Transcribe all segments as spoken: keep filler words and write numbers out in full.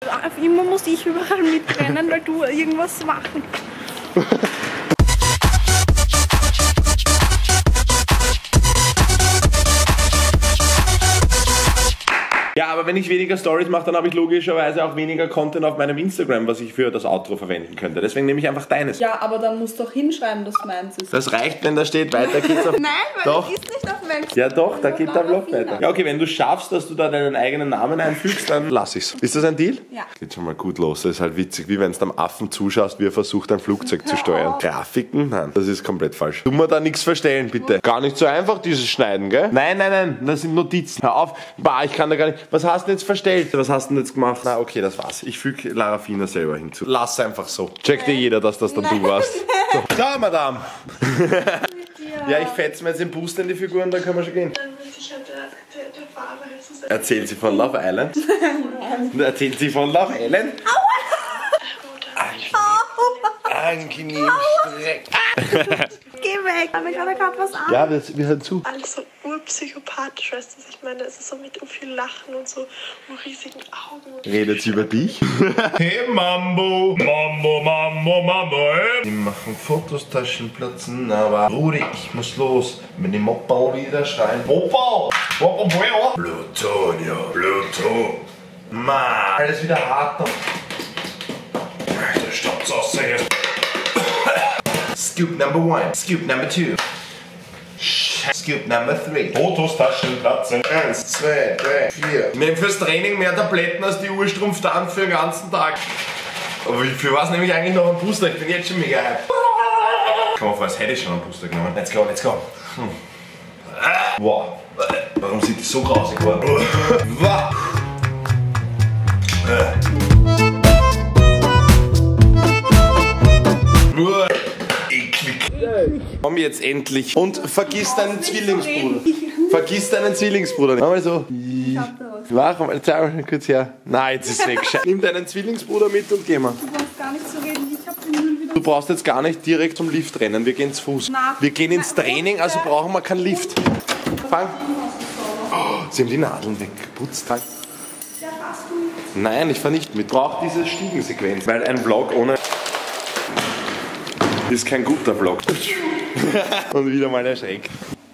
Auf immer muss ich überall mitrennen, weil du irgendwas machen. Ja, aber wenn ich weniger Stories mache, dann habe ich logischerweise auch weniger Content auf meinem Instagram, was ich für das Outro verwenden könnte. Deswegen nehme ich einfach deines. Ja, aber dann musst du doch hinschreiben, dass meins ist. Das reicht, wenn da steht, weiter geht's auf... Nein, weil doch. das ist nicht auf meinem... Ja doch, da geht der Vlog weiter. Ja, okay, wenn du schaffst, dass du da deinen eigenen Namen einfügst, dann lass ich's. Ist das ein Deal? Ja. Geht schon mal gut los. Das ist halt witzig, wie wenn du am Affen zuschaust, wie er versucht, ein Flugzeug zu steuern. Grafiken? Nein, das ist komplett falsch. Tu mir da nichts verstellen, bitte. Gar nicht so einfach, dieses Schneiden, gell? Nein, nein, nein, das sind Notizen. Hör auf. Bah, ich kann da gar nicht... Was hast du denn jetzt verstellt? Was hast du denn jetzt gemacht? Na, okay, das war's. Ich füge Lara Fina selber hinzu. Lass einfach so. Checkt dir jeder, dass das dann du warst. So, so Madame. Ja, ich fetze mir jetzt den Booster in die Figur und dann können wir schon gehen. Erzählt sie von Love Island? Erzählt sie von Love Island? Angenehm Streck. Geh weg, aber ich habe gerade was an. Ja, wir, wir hören zu. Alles so urpsychopathisch, weißt du, was ich meine? Es ist so mit so viel Lachen und so und riesigen Augen. Redet sie über dich? Hey Mambo, Mambo, Mambo, Mambo, hey. Die machen Fotos, Taschen platzen, aber Rudi, ich muss los. Wenn die Moppau wieder schreien. Moppau! Moppau, Moppau! Plutonio, Pluton. Ma, alles wieder hart noch. Der Stopp's aus jetzt. Scoop number one, Scoop number two, Scoop number three. Fotos, Taschen, platzen. Eins, zwei, drei, vier. Ich nehme fürs Training mehr Tabletten als die Urstrumpftarn für den ganzen Tag. Aber für was nehme ich eigentlich noch einen Booster? Ich bin jetzt schon mega hype. Komm auf, als hätte ich schon einen Booster genommen. Let's go, let's go. Hm. Wow. Warum sieht das so grausig aus? Wow. Komm jetzt endlich und vergiss deinen Zwillingsbruder. Vergiss deinen Zwillingsbruder. Mach mal so. Mach mal, zeig mal kurz her. Nein, jetzt ist es weg. Nimm deinen Zwillingsbruder mit und geh mal. Du brauchst gar nicht zu reden, ich hab den Müll wieder... Du brauchst jetzt gar nicht direkt zum Lift rennen, wir gehen zu Fuß. Na, wir gehen ins Training, also brauchen wir keinen Lift. Fang. Oh, sie haben die Nadeln weggeputzt. Fang. Ja, hast du. Nein, ich fahr nicht mit. Ich brauche diese Stiegensequenz, weil ein Vlog ohne ist kein guter Vlog. Und wieder mal erschreckt.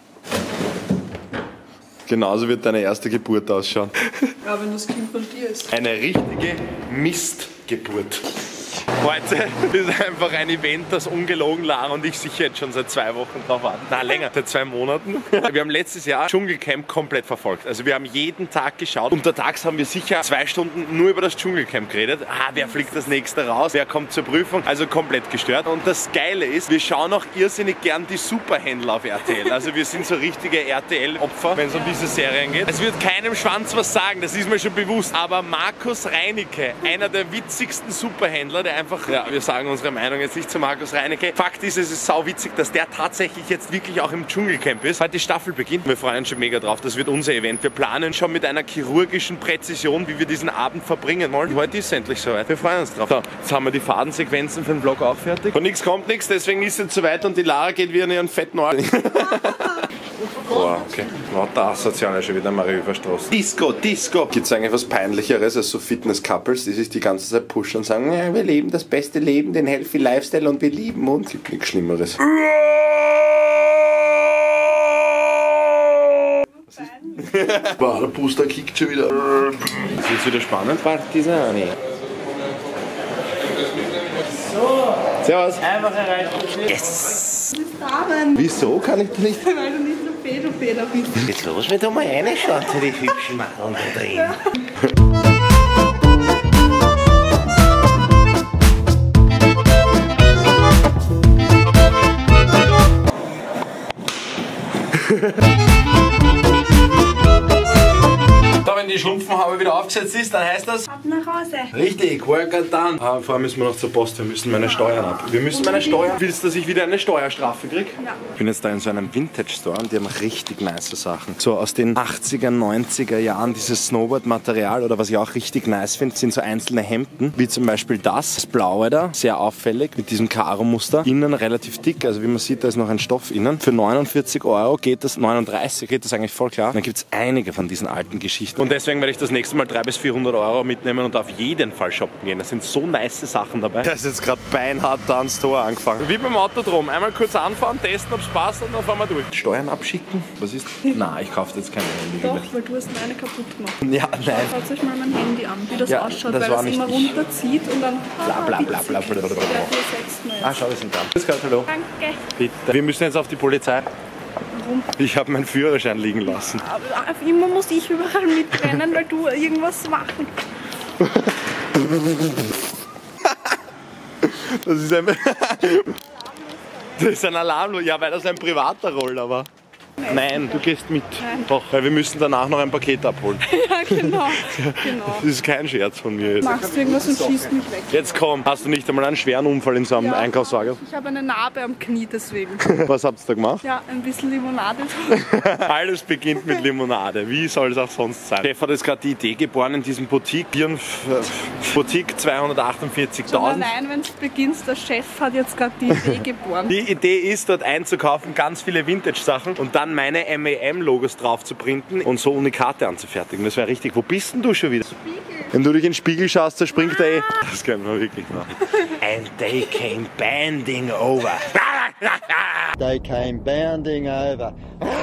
Genauso wird deine erste Geburt ausschauen. Ja, wenn das Kind von dir ist. Eine richtige Mistgeburt. Heute ist einfach ein Event, das ungelogen Lara und ich sicher jetzt schon seit zwei Wochen drauf warten. Nein, länger, seit zwei Monaten. Wir haben letztes Jahr Dschungelcamp komplett verfolgt. Also wir haben jeden Tag geschaut. Untertags haben wir sicher zwei Stunden nur über das Dschungelcamp geredet. Ah, wer fliegt das nächste raus? Wer kommt zur Prüfung? Also komplett gestört. Und das Geile ist, wir schauen auch irrsinnig gern die Superhändler auf R T L. Also wir sind so richtige R T L-Opfer, wenn es um diese Serien geht. Es wird keinem Schwanz was sagen, das ist mir schon bewusst. Aber Markus Reinecke, einer der witzigsten Superhändler, der einfach, ja, wir sagen unsere Meinung jetzt nicht zu Markus Reinecke. Fakt ist, es ist sau witzig, dass der tatsächlich jetzt wirklich auch im Dschungelcamp ist. Heute die Staffel beginnt. Wir freuen uns schon mega drauf. Das wird unser Event. Wir planen schon mit einer chirurgischen Präzision, wie wir diesen Abend verbringen wollen. Heute ist es endlich soweit. Wir freuen uns drauf. So, jetzt haben wir die Fadensequenzen für den Vlog auch fertig. Von nichts kommt nichts, deswegen ist es jetzt soweit und die Lara geht wieder in ihren fetten Ohren. Oh, okay. Oh, da sozial schon wieder Marienstraße. Disco, Disco. Gibt es eigentlich was Peinlicheres als so Fitness-Couples, die sich die ganze Zeit pushen und sagen, ja, wir leben das beste Leben, den healthy Lifestyle und wir lieben uns. Gibt nichts Schlimmeres. Wow, der Booster kickt schon wieder. Ist jetzt wieder spannend, Partisani. So. Servus. Einfach erreicht. Yes. Damen. Wieso kann ich da nicht? Weil du nicht nur Pädophiler bist. Jetzt los, wenn du mal reinschauen zu den hübschen Madeln da drin. Ja. So, wenn die Schlumpfenhaube wieder aufgesetzt ist, dann heißt das... Ab nach Hause. Richtig, work done. Ah, vorher müssen wir noch zur Post, wir müssen meine Steuern ab. Wir müssen meine Steuern... Willst du, dass ich wieder eine Steuerstrafe kriege? Ja. Ich bin jetzt da in so einem Vintage-Store und die haben richtig nice Sachen. So aus den achtziger, neunziger Jahren, dieses Snowboard-Material oder was ich auch richtig nice finde, sind so einzelne Hemden, wie zum Beispiel das, das blaue da, sehr auffällig, mit diesem Karo-Muster. Innen relativ dick, also wie man sieht, da ist noch ein Stoff innen. Für neunundvierzig Euro geht das, neununddreißig geht das eigentlich voll klar. Und dann gibt es einige von diesen alten Geschichten. Und deswegen werde ich das nächste nächste Mal dreihundert bis vierhundert Euro mitnehmen und auf jeden Fall shoppen gehen. Da sind so nice Sachen dabei. Da ist jetzt gerade beinhart da ans Tor angefangen. Wie beim Autodrom. Einmal kurz anfahren, testen, ob es passt und dann fahren wir durch. Steuern abschicken? Was ist? Na, ich kaufe jetzt keine Handy. Doch, weil du hast meine kaputt gemacht. Ja, nein. Schaut euch mal mein Handy an, wie das Ja, ausschaut, das weil war es nicht immer ich. runterzieht und dann Bla bla bla bla bla bla bla. Ah, schau, wir sind dran. Grüß Gott, hallo. Danke. Bitte. Wir müssen jetzt auf die Polizei. Warum? Ich habe meinen Führerschein liegen lassen. Aber immer muss ich überall mitrennen, weil du irgendwas machen. Das ist ein... Das ist ein Alarm, ja, weil das ein privater Roller war. Nein, Nein du gehst mit. Nein. Doch, weil wir müssen danach noch ein Paket abholen. Ja, genau. genau. Das ist kein Scherz von mir jetzt. Machst du irgendwas und schießt mich weg? Jetzt komm, hast du nicht einmal einen schweren Unfall in so einem Ja, Einkaufswagen? Ich habe eine Narbe am Knie deswegen. Was habt ihr da gemacht? Ja, ein bisschen Limonade. Alles beginnt mit Limonade. Wie soll es auch sonst sein? Chef hat jetzt gerade die Idee geboren in diesem Boutique. Boutique zweihundertachtundvierzigtausend. Allein wenn es beginnt, der Chef hat jetzt gerade die Idee geboren. Die Idee ist, dort einzukaufen, ganz viele Vintage-Sachen und dann meine M A M-Logos drauf zu printen und so Unikate anzufertigen. Das wäre richtig. Wo bist denn du schon wieder? Spiegel. Wenn du dich in den Spiegel schaust, da springt er eh. Das können wir wirklich machen. And they came bending over. They came bending over.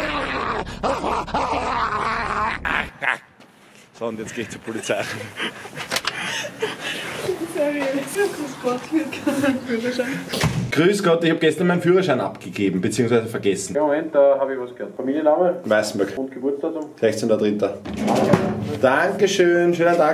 So, und jetzt gehe ich zur Polizei. Seriös. Grüß Gott, hier kann ein Führerschein. Grüß Gott, ich habe gestern meinen Führerschein abgegeben, beziehungsweise vergessen. Ja, Moment, da habe ich was gehört. Familienname Weißenberg. und Geburtsdatum. sechzehnter dritter Dankeschön, schönen Tag.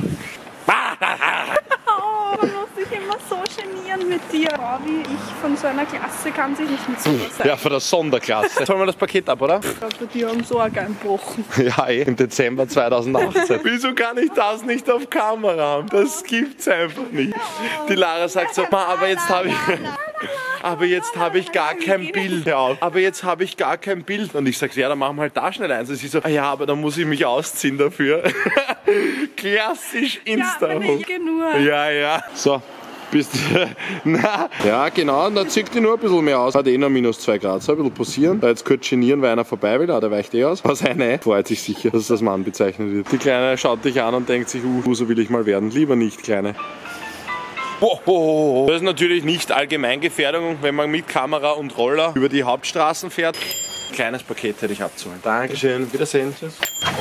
Oh, man muss sich immer so genieren mit dir. Oh, wie ich von so einer Klasse kann sich nicht mit so sein. Ja, von der Sonderklasse. Holen wir das Paket ab, oder? Ich glaube, die haben so arg einbrochen. Ja, eh, im Dezember zweitausendachtzehn. Wieso kann ich das nicht auf Kamera haben? Das gibt's einfach nicht. Die Lara sagt so, Ma, aber jetzt habe ich... Aber jetzt habe ich gar kein Bild. Ja, aber jetzt habe ich gar kein Bild. Und ich sage, ja, dann machen wir halt da schnell eins. Und sie so, ah ja, aber dann muss ich mich ausziehen dafür. Klassisch Insta. Ja, meine ich nur. Ja, ja. So, bist du... Na, ja, genau. Und dann zieht die nur ein bisschen mehr aus. Hat eh noch minus zwei Grad. So ein bisschen posieren. Da jetzt kurz genieren, weil einer vorbei will. Ah, der weicht eh aus. Was eine freut sich sicher, dass das Mann bezeichnet wird. Die Kleine schaut dich an und denkt sich, uh, so will ich mal werden. Lieber nicht, Kleine. Das ist natürlich nicht Allgemeingefährdung, wenn man mit Kamera und Roller über die Hauptstraßen fährt. Kleines Paket hätte ich abzuholen. Dankeschön. Wiedersehen. Tschüss.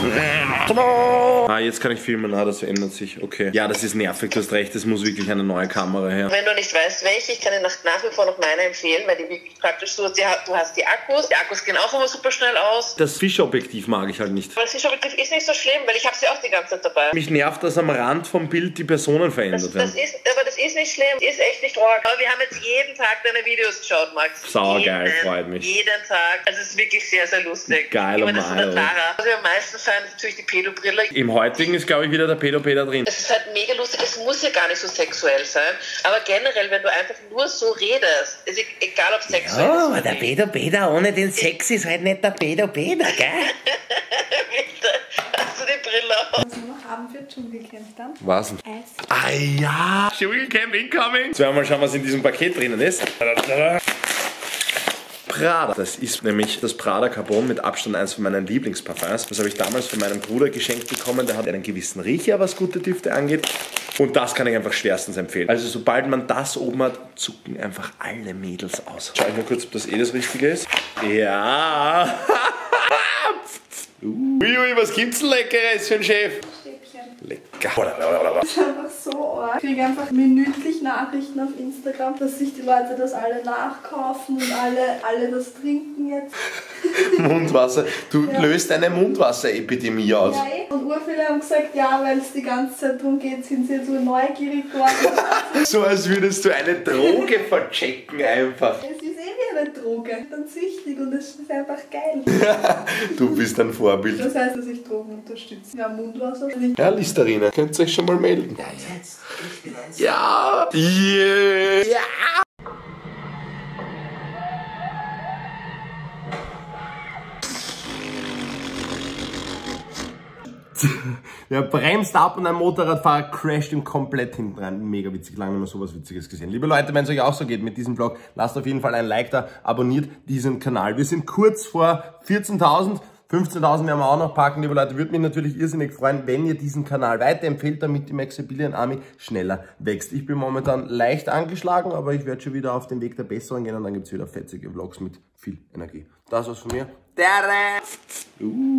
Ah, jetzt kann ich filmen. Ah, das ändert sich. Okay. Ja, das ist nervig. Du hast recht. Es muss wirklich eine neue Kamera her. Wenn du nicht weißt, welche, ich kann dir nach, nach wie vor noch meine empfehlen, weil die wirklich praktisch so, die, du hast die Akkus, die Akkus gehen auch immer super schnell aus. Das Fischobjektiv mag ich halt nicht. Aber das Fischobjektiv ist nicht so schlimm, weil ich habe sie auch die ganze Zeit dabei. Mich nervt, dass am Rand vom Bild die Personen verändert Das, werden. das ist, aber das ist nicht schlimm, das ist echt nicht arg. Aber wir haben jetzt jeden Tag deine Videos geschaut, Max. Saugeil, jeden, freut mich. Jeden Tag. Also es ist wirklich sehr, sehr lustig. Geil, ich meine, das von der Mann. Tara. Was wir am meisten feiern, ist natürlich die Pedo-Brille. Im heutigen ist, glaube ich, wieder der Pedo-Peter drin. Es ist halt mega lustig, es muss ja gar nicht so sexuell sein, aber generell, wenn du einfach nur so redest, ist egal ob sexuell ist. Oh, aber der Peter Peter ohne den Sex ist halt nicht der Peter Peter, gell? Bitte, hast du die Brille auf? Was wir noch haben für Dschungelcamp dann? Was? Eis. Ah ja! Dschungelcamp incoming! Jetzt werden wir mal schauen, was in diesem Paket drinnen ist. Prada. Das ist nämlich das Prada Carbon, mit Abstand eines von meinen Lieblingsparfums. Das habe ich damals von meinem Bruder geschenkt bekommen. Der hat einen gewissen Riecher, was gute Düfte angeht. Und das kann ich einfach schwerstens empfehlen. Also sobald man das oben hat, zucken einfach alle Mädels aus. Schau ich mal kurz, ob das eh das Richtige ist. Ja! Uiui, was gibt's denn Leckeres für einen Chef? Lecker. Das ist einfach so arg. Ich kriege einfach minütlich Nachrichten auf Instagram, dass sich die Leute das alle nachkaufen und alle, alle das trinken jetzt. Mundwasser. Du Ja. löst eine Mundwasserepidemie aus. Ja, eh. Und urviele haben gesagt, ja, weil es die ganze Zeit darum geht, sind sie so neugierig geworden. So als würdest du eine Droge verchecken einfach. Es ist eh wie eine Droge. Ich bin dann süchtig und es ist einfach geil. Du bist ein Vorbild. Das heißt, dass ich Drogen unterstütze. Ja, Mundwasser. Ja, Listerine, könnt ihr euch schon mal melden. Ja! Yeah. Ja! Er bremst ab und ein Motorradfahrer crasht ihm komplett hinten rein. Mega witzig, lange nicht mehr sowas Witziges gesehen. Liebe Leute, wenn es euch auch so geht mit diesem Vlog, lasst auf jeden Fall ein Like da, abonniert diesen Kanal. Wir sind kurz vor vierzehntausend. fünfzehntausend werden wir auch noch packen, liebe Leute. Würde mich natürlich irrsinnig freuen, wenn ihr diesen Kanal weiterempfehlt, damit die Maximilian Army schneller wächst. Ich bin momentan leicht angeschlagen, aber ich werde schon wieder auf den Weg der Besserung gehen und dann gibt es wieder fetzige Vlogs mit viel Energie. Das war's von mir. Tere! Uh.